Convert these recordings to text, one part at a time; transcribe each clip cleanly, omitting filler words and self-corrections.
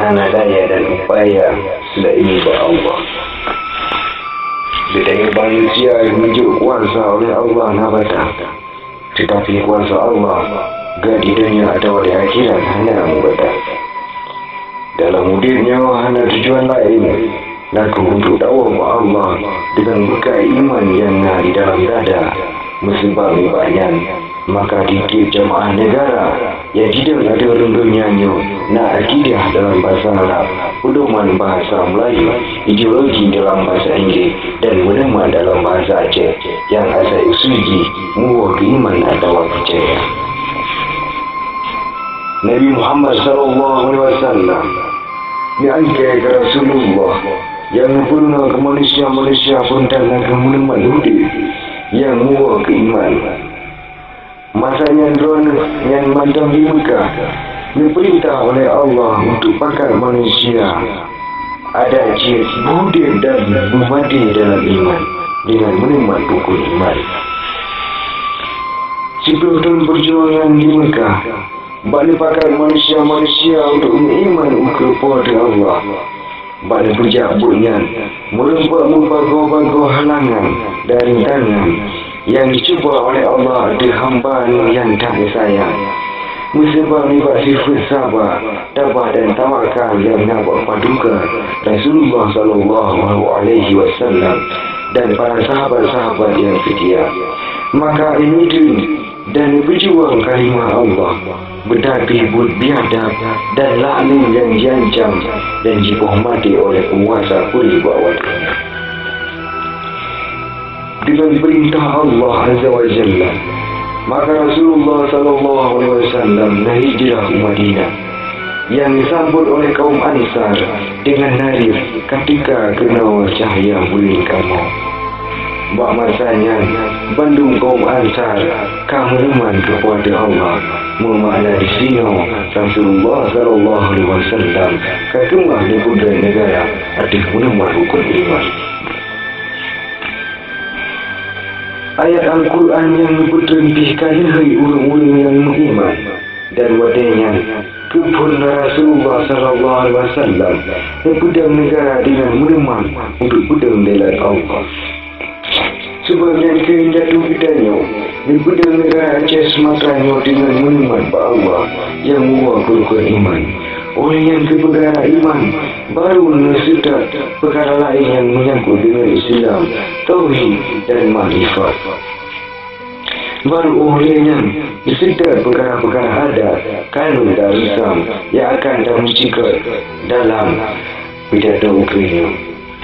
hana daya dan upaya selain Allah. Sedangkan manusia menunjuk kuasa oleh Allah nabata, tetapi kuasa Allah gak di dunia atau di akhirat hanya membata. Dalam hidupnya hanya tujuan lain, laku untuk dakwah Allah dengan bekal iman yang ada di dalam dada, mesebab ibadah. Maka dikir jamaah negara yang tidak ada renggannya nak akidah dalam bahasa Arab, pedoman bahasa Melayu, ideologi dalam bahasa Inggeris dan meneman dalam bahasa Aceh yang asal usulji muah iman atau percaya. Nabi Muhammad SAW diangkat ke Rasulullah yang pernah ke manusia pun dalam meneman hidup yang muah iman. Masanya drone yang mandang di Mekah diperintah oleh Allah untuk pakai manusia ada jid, budir dan memati dalam iman dengan menemat rukun iman. 10 tahun perjuangan di Mekah balik pakai manusia untuk beriman kepada Allah. Balik berjak bunyan melompat membago-bago halangan dari tangan yang dicuba oleh Allah di hamba yang tak sayang. Musibah nibat sifat sabar, tabah dan tawakal yang nampak paduka Rasulullah SAW dan para sahabat-sahabat yang setia. Maka ini dan berjuang kalimah Allah, berdapi biadab dan lalu yang diancam dan dihormati oleh penguasa pulih bawah. Dengan perintah Allah Azza wa Jalla, maka Rasulullah SAW berhijrah ke Madinah yang disambut oleh kaum Ansar dengan narif ketika kena cahaya bulan kamu. Bak masanya Bandung kaum Ansar kamu iman kepada Allah memakna di sini Rasulullah SAW kekemah di budaya negara adik menemat rukun iman. Ayat Al-Quran yang berterintihkan hai orang-orang yang beriman dan wadahnya kepun Rasulullah SAW yang pedang negara dengan meneman untuk pedang bela Allah. Sebagian kehendak bedanya di pedang negara Aceh Sumatera dengan meneman Allah yang mewakilkan iman. Orang yang keperkara iman baru mengerti perkara lain yang menyangkut dengan Islam, Tauhid dan Makrifat. Baru orang yang disedar perkara-perkara adat, kanun dan Islam yang akan termencikat dalam pidato Ukraina.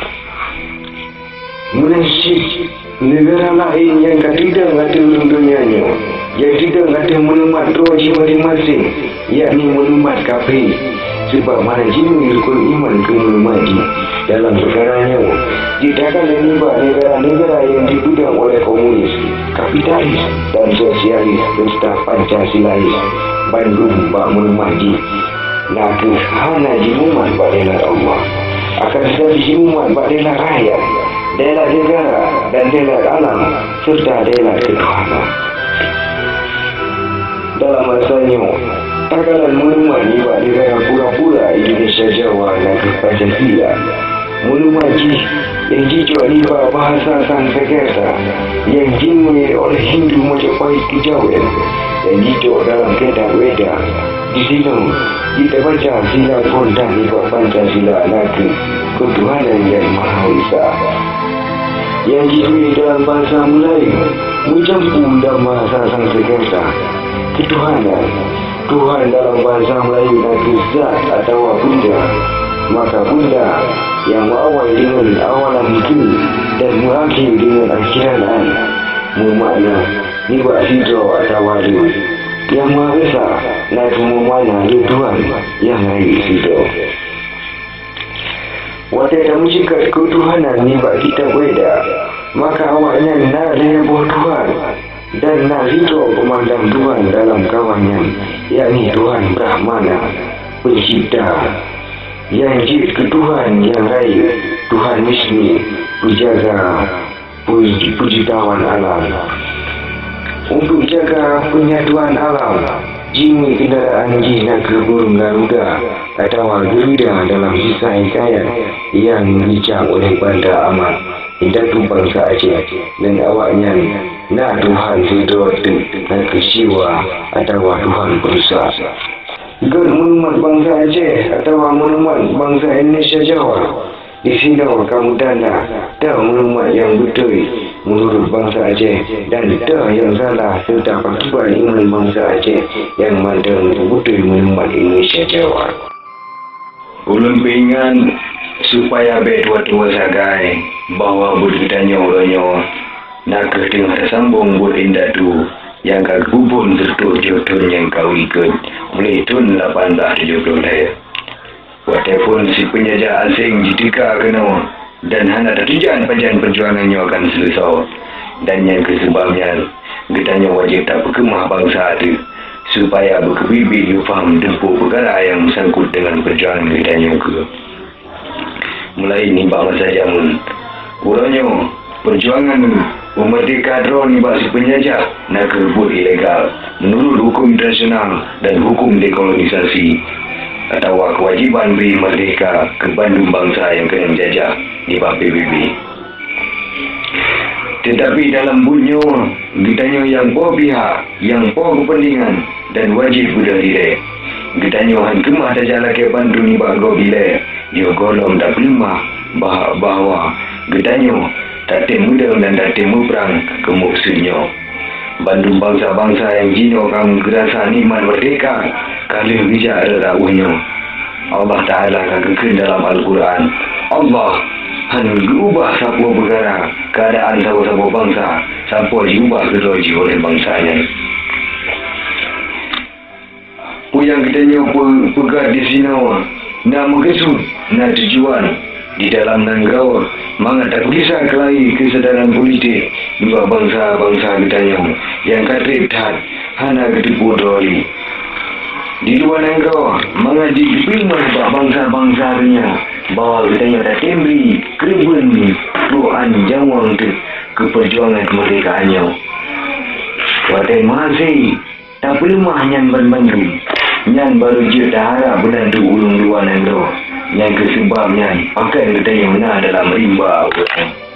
Menasib negara lain yang tidak ada dunianya, yang tidak ada menemat doa masing-masing, yakni menemat kafir. Sebab mana jini rukun iman ke menemati dalam perkaranya. Jikakan menimbak negara-negara yang dipudang oleh komunis, kapitalis dan sosialis serta Pancasilais, Bandung bak menemati nak hana jimuman bak delat Allah. Akan tetapi jimuman bak delat rakyat, delat negara dan delat alam serta delat ketuhanan. Dalam masanya takalan menemat nibat negara pura-pura Indonesia Jawa dan Pancasila. Menemati yang dijual nibat bahasa Sanskerta yang dimulai oleh Hindu Majapahit Kejawen yang dijual dalam kitab Weda. Di sini kita baca sila pondan nibat Pancasila lagi ketuhanan yang Maha Esa yang ditulis dalam bahasa Melayu mencampur dalam bahasa Sanskerta. Ketuhanan Tuhan dalam bahasa Melayu nanti zat atau bunda. Maka bunda yang berawal dengan awalan itu dan berakhir dengan akhiran bermakna nibat hidro atau wali yang Maha Esa nanti memakna Tuhan yang hari hidro. Waktu dah menjikat ketuhanan nibat kita beda, maka awaknya nak leboh Tuhan dan nak ridho pemandang Tuhan dalam kawannya, yakni Tuhan Brahmana, pencipta, yang jid ke Tuhan yang raya, Tuhan Wisnu, penjaga, pujitawan alam. Untuk jaga penyatuan alam, Jimmy kendaraan nak ke burung Garuda atau Garuda dalam kisah hikayat yang dicap oleh Banda Ahmad Hindatu bangsa Aceh dan awaknya nak Tuhan sedot nak kesiwa atau Tuhan berusaha. Ikut maklumat bangsa Aceh atau maklumat bangsa Indonesia Jawa, di sini kamu tanda dah maklumat yang betul menurut bangsa Aceh dan dah yang salah serta akibat iman bangsa Aceh yang mandang betul maklumat Indonesia Jawa. Ulun pengen supaya betul-betul sagai bahawa berkitanya orangnya nak dengar sambung buat indah tu yang kagubun tertuk jodoh yang kau ikut mulai tahun 1870. Walaupun si penjajah asing jitika kena dan hanya tujuan panjang perjuangannya akan selesai. Dan yang kesebabnya getanya wajib tak berkemah bangsa itu supaya berkebibit faham dempuh perkara yang sangkut dengan perjuangan getanya ke. Mulai ni masa jamun urangnya perjuangan memerdeka drone ni bak si penjajah nak kerebut ilegal menurut hukum internasional dan hukum dekolonisasi atau kewajiban beri merdeka ke Bandung bangsa yang kena menjajah di bawah PBB. Tetapi dalam bunyo ditanya yang po pihak, yang po kepentingan dan wajib budak diri. Ditanya han kemah tajala ke Bandung ni bak go bila dia golong tak pelima bahawa ditanya tak muda dan tak perang ke maksudnya. Bandung bangsa-bangsa yang jino kamu gerasa nikmat merdeka kali bijak dakwahnya. Allah Ta'ala kagakkan dalam Al-Quran. Allah hanya diubah sebuah perkara keadaan sebuah bangsa sampai diubah keroji oleh bangsanya. Yang kitanya pegat di sini nak mengesut, nak tujuan di dalam nanggau mangat tak bisa kelahi kesedaran politik dua bangsa-bangsa kitanya yang katrit hat hana ketipu doli di luar nanggau mangat dipilih bangsa-bangsanya bahawa kitanya tak tembri keribun doan jawang ke perjuangan kemerdekaannya. Watai masih tak perlu nyan bantu nyan baru je dah harap benantu ulung luar nanggau yang kesebabnya akan kita yang benar dalam rimba.